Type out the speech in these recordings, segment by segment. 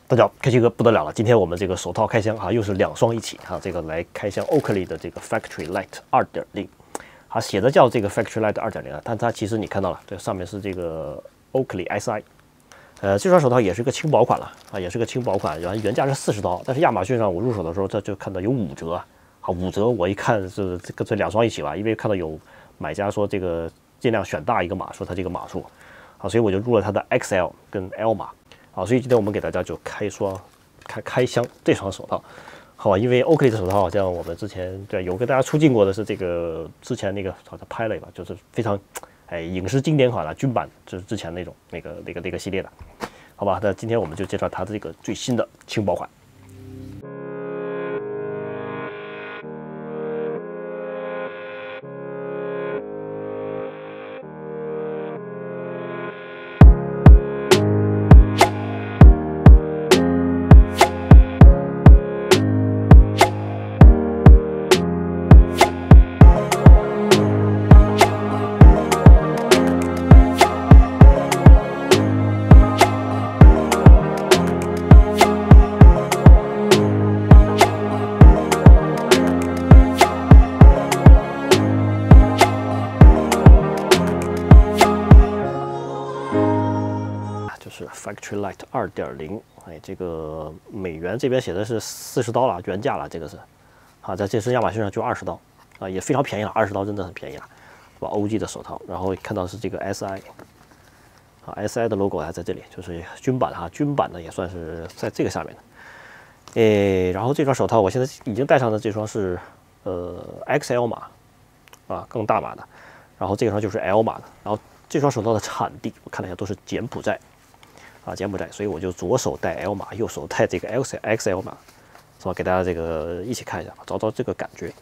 大家好，开心哥不得了了！今天我们这个手套开箱啊，又是2双一起啊，这个来开箱 Oakley 的这个 Factory Light 2.0，啊，写的叫这个 Factory Light 2.0啊，但它其实你看到了，这上面是这个 Oakley SI，这双手套也是个轻薄款了啊，也是个轻薄款，原价是40刀，但是亚马逊上我入手的时候，这就看到有5折啊，5折我一看是这2双一起吧，因为看到有买家说这个尽量选大一个码，说它这个码数啊，所以我就入了它的 XL 跟 L 码。好，所以今天我们给大家就开箱这双手套，好吧？因为 Oakley 的手套好像我们之前有跟大家出镜过的是这个之前那个好像拍了吧，就是非常影视经典款了，军版就是之前那种那个系列的，好吧？那今天我们就介绍它的这个最新的轻薄款。就是 Factory Light 2.0，这个美元这边写的是40刀了，原价了，这个是，啊，在这次亚马逊上就20刀，啊，也非常便宜了，20刀真的很便宜了，是吧 ？OG 的手套，然后看到是这个 SI， 啊 ，SI 的 logo 还在这里，就是军版哈，军版的也算是在这个下面的，然后这双手套我现在已经戴上的这双是XL 码，啊，更大码的，然后这双就是 L 码的，然后这双手套的产地我看了一下都是柬埔寨。啊，柬埔寨，所以我就左手戴 L 码，右手戴这个 XL 码，是吧？给大家这个一起看一下，找找这个感觉。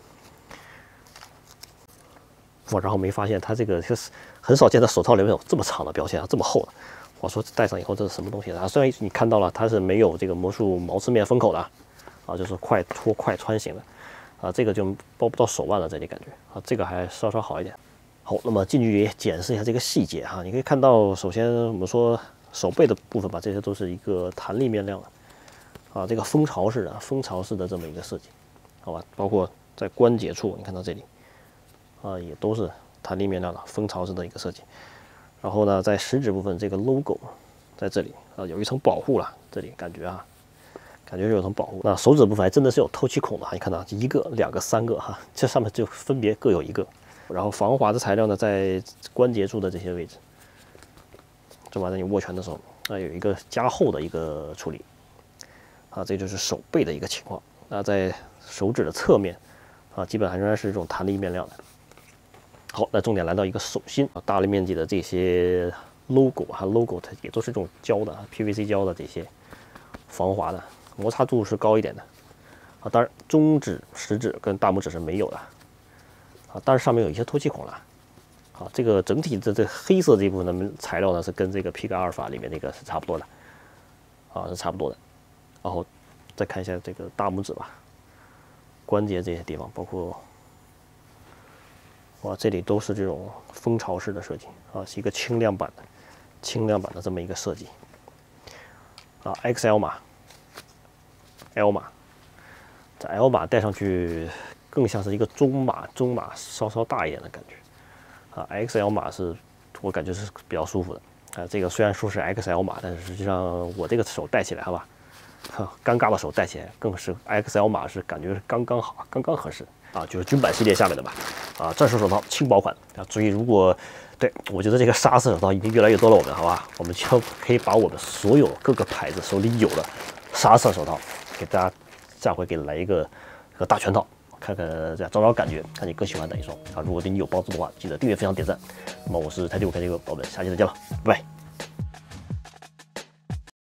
我然后没发现它这个就是很少见的手套里面有这么长的标签啊，这么厚的。我说戴上以后这是什么东西啊？虽然你看到了它是没有这个魔术毛刺面封口的啊，就是快脱快穿型的啊，这个就包不到手腕了，这里感觉啊，这个还稍稍好一点。好，那么近距离检视一下这个细节哈，你可以看到，首先我们说。手背的部分吧，这些都是一个弹力面料的，啊，这个蜂巢式的这么一个设计，好吧，包括在关节处，你看到这里，啊，也都是弹力面料的蜂巢式的一个设计。然后呢，在食指部分这个 logo 在这里啊，有一层保护了，这里感觉是有层保护。那手指部分还真的是有透气孔的，你看到1个、2个、3个哈，这上面就分别各有1个。然后防滑的材料呢，在关节处的这些位置。是吧？在你握拳的时候，有一个加厚的一个处理，啊，这就是手背的一个情况。那在手指的侧面，啊，基本上仍然是这种弹力面料的。好，那重点来到一个手心，大了面积的这些 logo 它也都是这种胶的 PVC 胶的这些防滑的，摩擦度是高一点的。啊，当然中指、食指跟大拇指是没有的，啊，但是上面有一些透气孔了。好，这个整体的这黑色这一部分的材料呢，是跟这个 Pig Alpha 里面那个是差不多的，啊，是差不多的。然后再看一下这个大拇指吧，关节这些地方，包括哇，这里都是这种蜂巢式的设计啊，是一个轻量版的这么一个设计。啊 ，XL 码、L 码，这 L 码戴上去更像是一个中码稍稍大一点的感觉。啊 ，XL 码是我感觉是比较舒服的啊。这个虽然说是 XL 码，但是实际上我这个手戴起来，好吧，尴尬的手戴起来更是 XL 码是感觉是刚刚好，刚刚合适啊，就是军版系列下面的吧。啊，战术手套轻薄款啊，所以如果对我觉得这个沙色手套已经越来越多了，我们好吧，我们就可以把我们所有各个牌子手里有的沙色手套给大家下回给来一个大全套。看看这样找找感觉，看你更喜欢哪一双啊！如果对你有帮助的话，记得订阅、分享、点赞。那么我是台第5开这个，我们下期再见了，拜拜。